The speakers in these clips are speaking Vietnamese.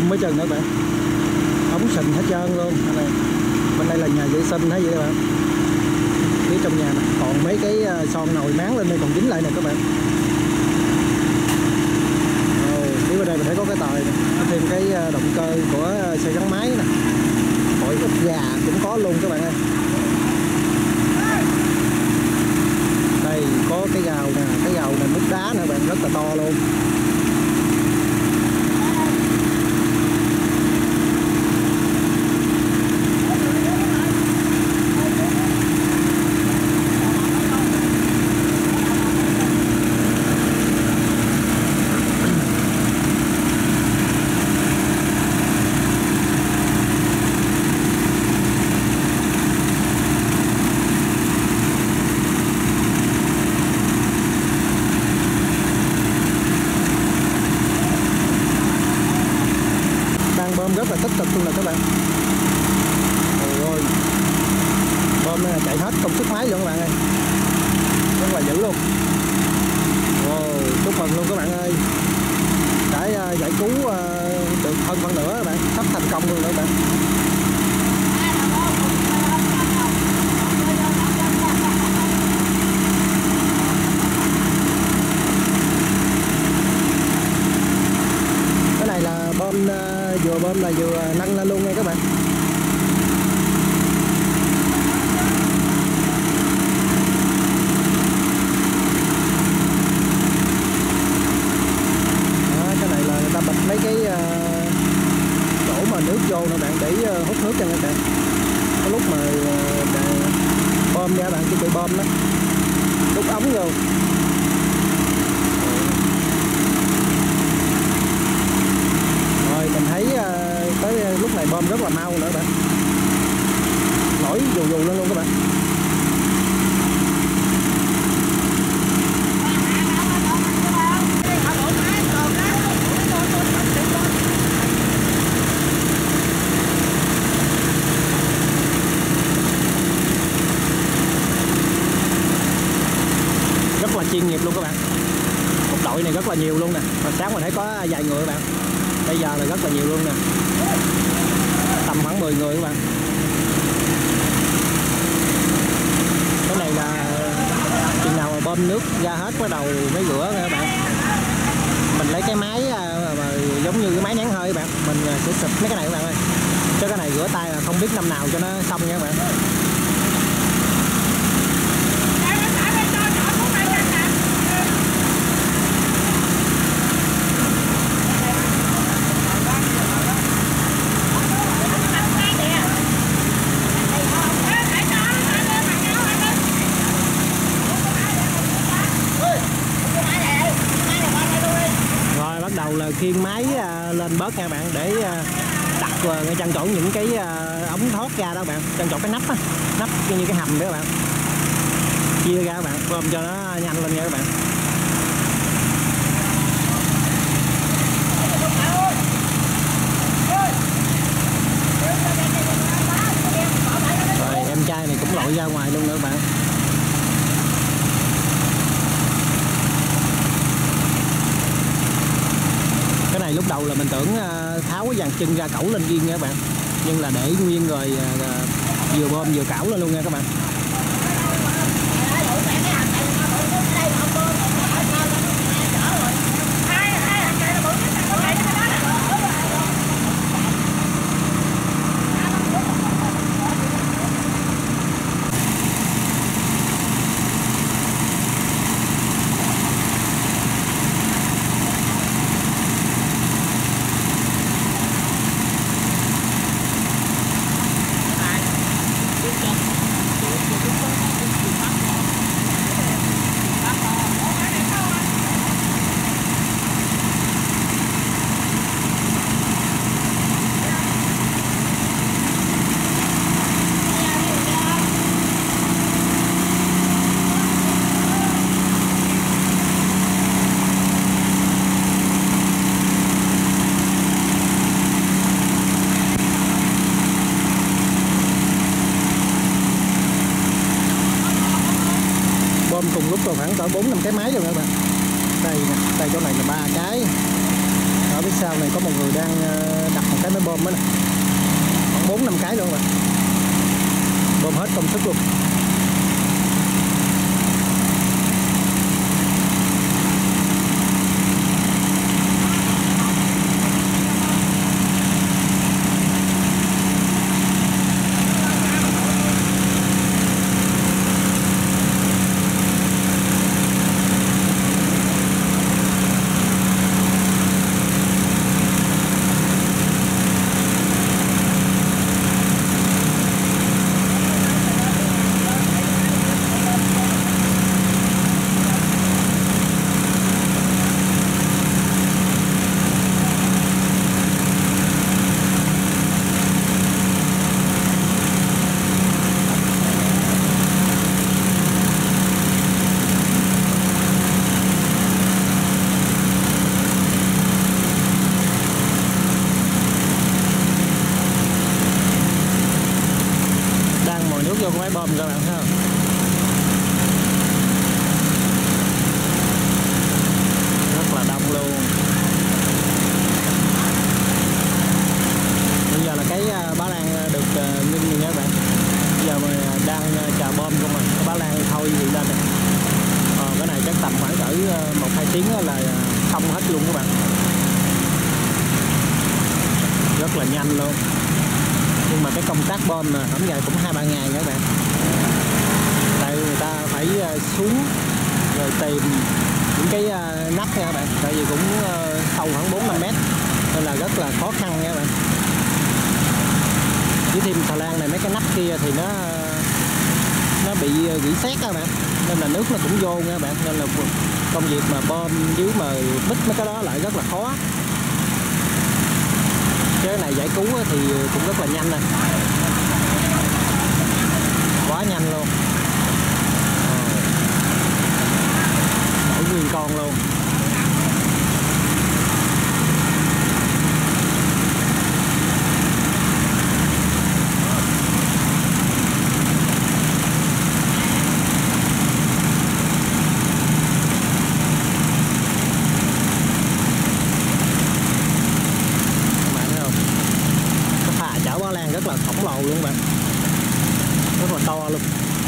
mấy chừng nữa bạn, ống sình hết trơn luôn. Bên đây là nhà vệ sinh thấy vậy các bạn. Phía trong nhà này còn mấy cái son nồi máng lên đây còn dính lại nè các bạn. Phía bên đây mình thấy có cái tời này, có thêm cái động cơ của xe gắn máy nè, khỏi ức gà cũng có luôn các bạn ơi. Đây có cái gào nè, cái gào này mút đá nè bạn, rất là to luôn. Bơm rất là tích cực luôn nè các bạn. Ôi, bơm này chạy hết công suất máy luôn các bạn ơi, rất là dữ luôn. Chúc mừng luôn các bạn ơi, đã giải cứu được hơn phân nửa các bạn, sắp thành công luôn nữa các bạn. Cái này là bơm vừa bơm là vừa nâng lên luôn nha các bạn. Đó, cái này là người ta bịt mấy cái chỗ mà nước vô nè bạn, để hút nước cho các bạn. Cái lúc mà bơm ra bạn, chuẩn bị bơm đó, đút ống vô. Mình thấy tới lúc này bơm rất là mau nữa bạn, nổi dù dù lên luôn các bạn. Rất là chuyên nghiệp luôn các bạn, một đội này rất là nhiều luôn nè. Mà sáng mình thấy có vài người các bạn, bây giờ là rất là nhiều luôn nè, tầm khoảng 10 người các bạn. Cái này là chừng nào mà bơm nước ra hết bắt đầu mới rửa nha các bạn. Mình lấy cái máy mà giống như cái máy nén hơi các bạn, mình sẽ xịt mấy cái này các bạn ơi, chứ cái này rửa tay là không biết năm nào cho nó xong nha các bạn. Đầu là khiêng máy lên bớt nha bạn, để đặt ngay chân chỗ những cái ống thoát ra đó bạn, chân chỗ cái nắp á, nắp như cái hầm đó các bạn, chia ra các bạn, bơm cho nó nhanh lên nha các bạn. Rồi em trai này cũng lội ra ngoài luôn nữa các bạn. Cái này lúc đầu là mình tưởng tháo cái dàn chân ra cẩu lên riêng nha các bạn, nhưng là để nguyên rồi vừa bơm vừa cẩu lên luôn nha các bạn. cùng lúc rồi khoảng cỡ 4-5 cái máy rồi các bạn. Đây nè, đây chỗ này là 3 cái, ở phía sau này có một người đang đặt một cái máy bơm đó nè, khoảng 4-5 cái luôn rồi, bơm hết công suất luôn. Vô cái máy bơm các bạn thấy không? Rất là đông luôn. Bây giờ là cái bá lan được ngưng rồi nha các bạn. Bây giờ mình đang chờ bơm không rồi, cái bá lan thôi gì lên này. Cái này chắc tầm khoảng cỡ 1-2 tiếng là xong hết luôn các bạn. Rất là nhanh luôn. Nhưng mà cái công tác bơm hổng dài cũng 2-3 ngày các bạn. Tại người ta phải xuống rồi tìm những cái nắp nha các bạn. Tại vì cũng sâu khoảng 4-5 mét nên là rất là khó khăn nha các bạn. Với thêm xà lan này mấy cái nắp kia thì nó bị rỉ sét các bạn, nên là nước nó cũng vô nha các bạn. Nên là công việc mà bơm dưới mà bít mấy cái đó lại rất là khó. Cái này giải cứu thì cũng rất là nhanh nè, quá nhanh luôn, nổi nguyên con luôn. Rất là khổng lồ luôn bạn, rất là to luôn.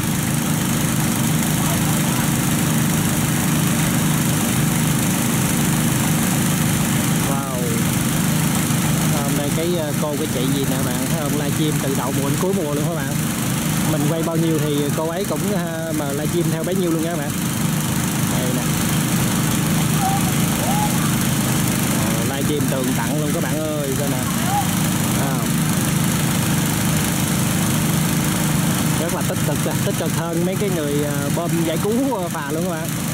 Wow, hôm nay cái cô cái chị gì nè bạn thấy không, livestream từ đầu mùa đến cuối mùa luôn các bạn. Mình quay bao nhiêu thì cô ấy cũng mà livestream theo bấy nhiêu luôn nha các bạn. Đây nè, livestream tường tặng luôn các bạn ơi, coi nè. Rất là tích cực hơn mấy cái người bơm giải cứu phà luôn các bạn.